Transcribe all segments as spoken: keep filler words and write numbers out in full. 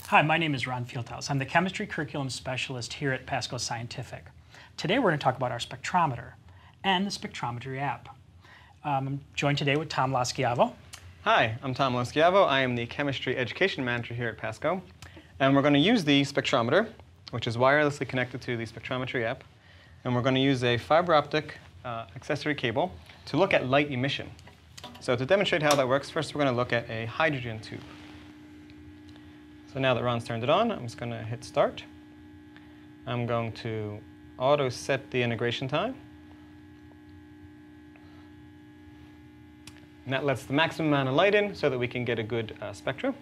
Hi, my name is Ron Fieldhouse. I'm the Chemistry Curriculum Specialist here at Pasco Scientific. Today we're going to talk about our spectrometer and the Spectrometer app. Um, I'm joined today with Tom Laschiavo. Hi, I'm Tom Laschiavo. I am the Chemistry Education Manager here at Pasco. And we're going to use the spectrometer, which is wirelessly connected to the Spectrometry app. And we're going to use a fiber optic uh, accessory cable to look at light emission. So to demonstrate how that works, first we're going to look at a hydrogen tube. So now that Ron's turned it on, I'm just going to hit start. I'm going to auto set the integration time. And that lets the maximum amount of light in so that we can get a good uh, spectrum.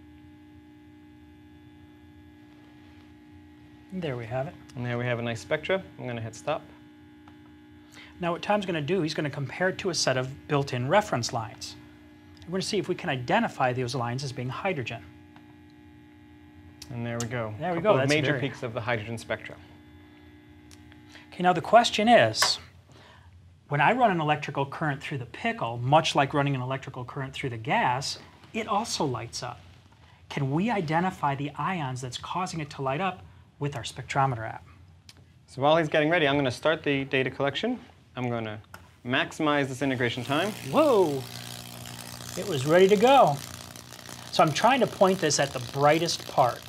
There we have it. And there we have a nice spectra. I'm going to hit stop. Now what Tom's going to do, he's going to compare it to a set of built-in reference lines. We're going to see if we can identify those lines as being hydrogen. And there we go. There we Couple go. Of That's major very... peaks of the hydrogen spectra. Okay, now the question is, when I run an electrical current through the Pickle, much like running an electrical current through the gas, it also lights up. Can we identify the ions that's causing it to light up with our spectrometer app? So while he's getting ready, I'm going to start the data collection. I'm going to maximize this integration time. Whoa! It was ready to go. So I'm trying to point this at the brightest part.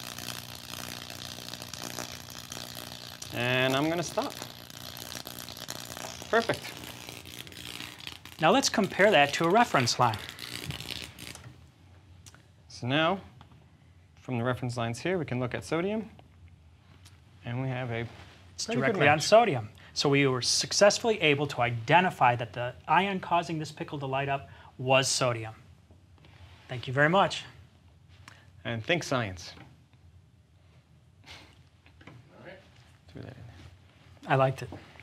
And I'm going to stop. Perfect. Now let's compare that to a reference line. So now, from the reference lines here, we can look at sodium. And we have a It's directly on sodium. So we were successfully able to identify that the ion causing this pickle to light up was sodium. Thank you very much. And think science. I liked it.